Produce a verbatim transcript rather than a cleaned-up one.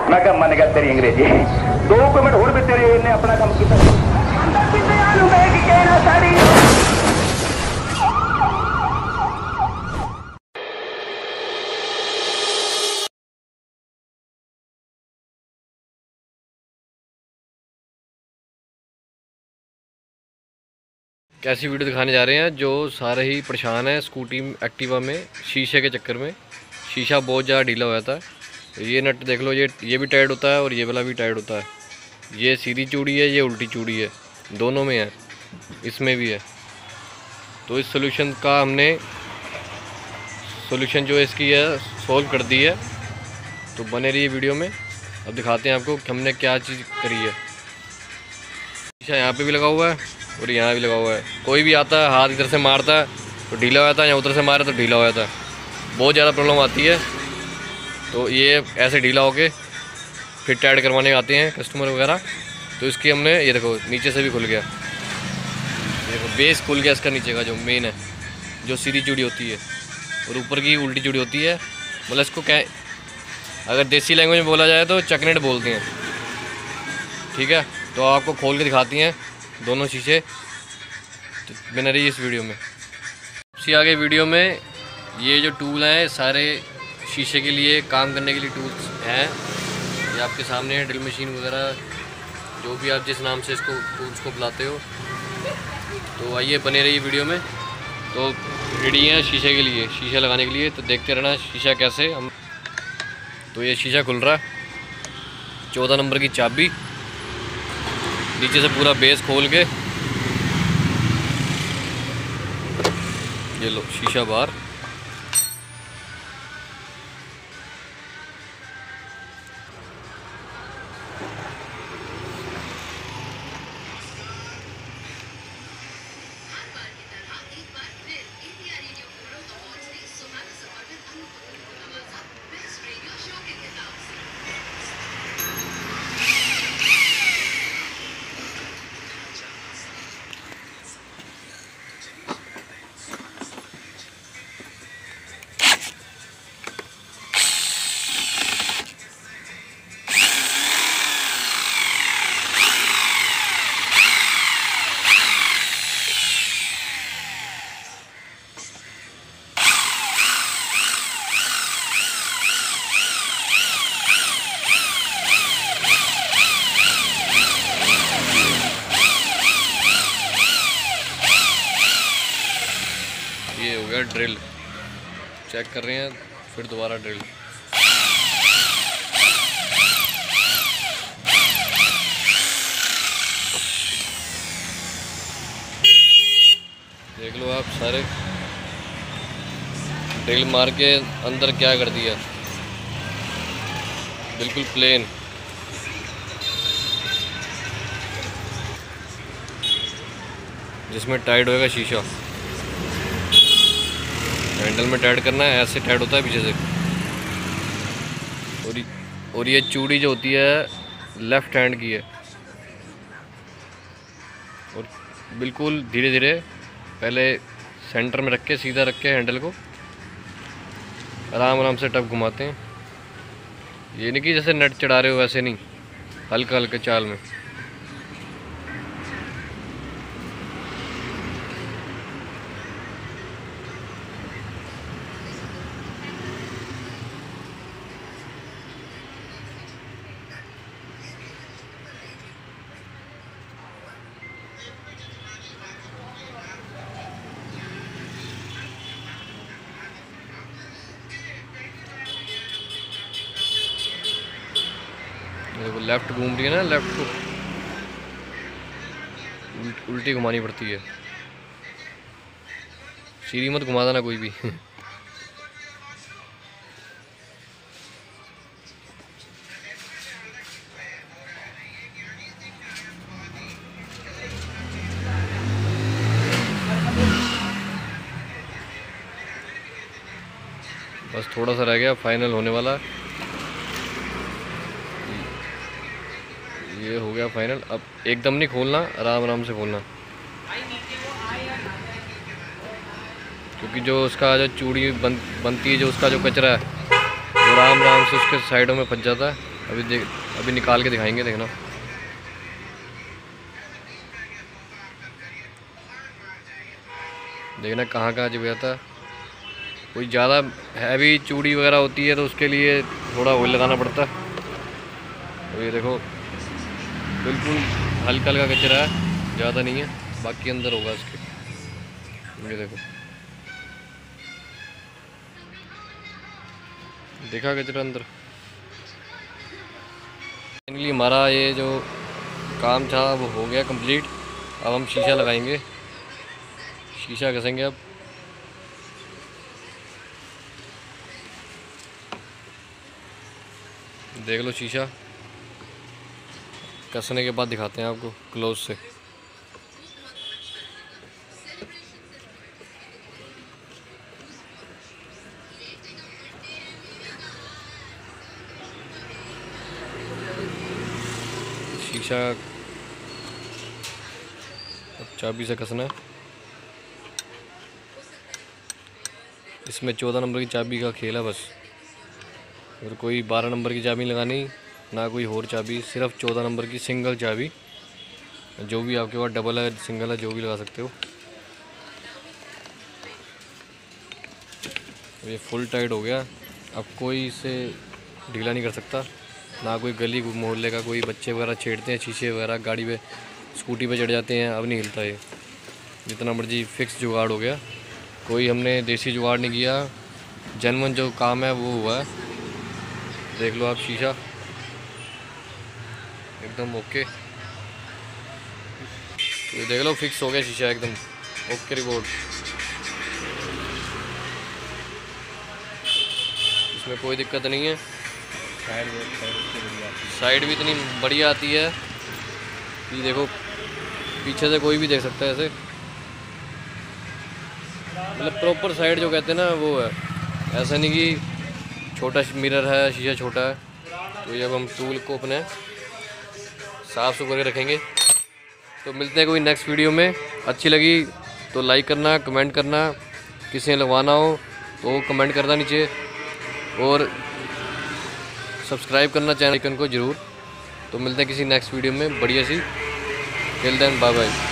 मैं क्या मन गया तेरी अंग्रेजी दो मिनट होर भी तेरे ने अपना काम किया। कैसी वीडियो दिखाने जा रहे हैं जो सारे ही परेशान हैं स्कूटी एक्टिवा में शीशे के चक्कर में। शीशा बहुत ज़्यादा ढीला हो जाता है। ये नट देख लो, ये ये भी टाइट होता है और ये वाला भी टाइट होता है। ये सीधी चूड़ी है, ये उल्टी चूड़ी है, दोनों में है, इसमें भी है। तो इस सोल्यूशन का हमने सोल्यूशन जो इसकी है सोल्व कर दी है। तो बने रहिए वीडियो में, अब दिखाते हैं आपको कि हमने क्या चीज़ करी है। शीशा यहाँ पे भी लगा हुआ है और यहाँ भी लगा हुआ है। कोई भी आता है हाथ इधर से मारता है तो ढीला हो जाता है, या उधर से मारे तो ढीला हो जाता है। बहुत ज़्यादा प्रॉब्लम आती है। तो ये ऐसे ढीला होके फिर टाइट करवाने आते हैं कस्टमर वगैरह। तो इसकी हमने ये देखो नीचे से भी खुल गया, ये देखो बेस खुल गया इसका नीचे का जो मेन है, जो सीधी चूड़ी होती है और ऊपर की उल्टी चूड़ी होती है। मतलब इसको क्या अगर देसी लैंग्वेज में बोला जाए तो चकनेट बोलते हैं, ठीक है। तो आपको खोल के दिखाती हैं दोनों शीशे। तो बने रही इस वीडियो में। सबसे आगे वीडियो में ये जो टूल हैं सारे शीशे के लिए काम करने के लिए टूल्स हैं। ये आपके सामने है, ड्रिल मशीन वगैरह जो भी आप जिस नाम से इसको टूल्स को बुलाते हो। तो आइए बने रही वीडियो में। तो रेडी हैं शीशे के लिए, शीशा लगाने के लिए। तो देखते रहना शीशा कैसे हम। तो ये शीशा खुल रहा है, चौदह नंबर की चाबी, नीचे से पूरा बेस खोल के ये लो शीशा बाहर। ये हो गया ड्रिल, चेक कर रहे हैं फिर दोबारा ड्रिल। देख लो आप सारे ड्रिल मार के अंदर क्या कर दिया, बिल्कुल प्लेन। जिसमें टाइट होएगा शीशा, हैंडल में टाइट करना है, ऐसे टाइट होता है पीछे से। और और ये चूड़ी जो होती है लेफ़्ट हैंड की है। और बिल्कुल धीरे धीरे पहले सेंटर में रख के सीधा रख के हैंडल को आराम आराम से टप घुमाते हैं। ये नहीं कि जैसे नट चढ़ा रहे हो वैसे नहीं, हल्का हल्के चाल में। देखो लेफ़्ट घूम रही है ना, लेफ़्ट को उल्ट, उल्टी घुमानी पड़ती है, सीधी मत घुमा देना कोई भी। बस थोड़ा सा रह गया, फाइनल होने वाला। ये हो गया फाइनल। अब एकदम नहीं खोलना, आराम आराम से खोलना, क्योंकि जो उसका जो चूड़ी बन, बनती है, जो उसका जो कचरा है वो आराम आराम से उसके साइडों में फंस जाता है। अभी देख अभी निकाल के दिखाएंगे, देखना। देखना कहाँ कहाँ चिप जाता है। कोई ज़्यादा हैवी चूड़ी वगैरह होती है तो उसके लिए थोड़ा ऑयल लगाना पड़ता है। तो ये देखो बिल्कुल हल्का हल्का कचरा है, ज़्यादा नहीं है, बाकी अंदर होगा इसके। ये देखो देखा कचरा अंदर। फाइनली हमारा ये जो काम था वो हो गया कंप्लीट। अब हम शीशा लगाएंगे, शीशा घसेंगे। अब देख लो शीशा कसने के बाद दिखाते हैं आपको क्लोज से। शीशा अब चाबी से कसना है। इसमें चौदह नंबर की चाबी का खेल है बस, और कोई बारह नंबर की चाबी लगानी ना, कोई और चाबी, सिर्फ चौदह नंबर की सिंगल चाबी। जो भी आपके पास डबल है सिंगल है जो भी लगा सकते हो। ये फुल टाइट हो गया, अब कोई इसे ढीला नहीं कर सकता। ना कोई गली मोहल्ले का कोई बच्चे वगैरह छेड़ते हैं शीशे वगैरह, गाड़ी पे स्कूटी पे चढ़ जाते हैं, अब नहीं हिलता ये। जितना मर्जी फिक्स जुगाड़ हो गया, कोई हमने देसी जुगाड़ नहीं किया, जनवन जो काम है वो हुआ है। देख लो आप शीशा एकदम ओके। ये देख लो फिक्स हो गया शीशा एकदम ओके रिपोर्ट। इसमें कोई दिक्कत नहीं है। साइड साइड भी इतनी बढ़िया आती है कि देखो पीछे से कोई भी देख सकता है ऐसे, मतलब प्रॉपर साइड जो कहते हैं ना वो है। ऐसा नहीं कि छोटा मिरर है, शीशा छोटा है। तो ये अब हम टूल को अपने साफ़ सुथरे रखेंगे। तो मिलते हैं कोई नेक्स्ट वीडियो में। अच्छी लगी तो लाइक करना, कमेंट करना, किसी ने लगवाना हो तो कमेंट करना नीचे, और सब्सक्राइब करना चैनल आइकन को ज़रूर। तो मिलते हैं किसी नेक्स्ट वीडियो में बढ़िया सी। Till then bye bye.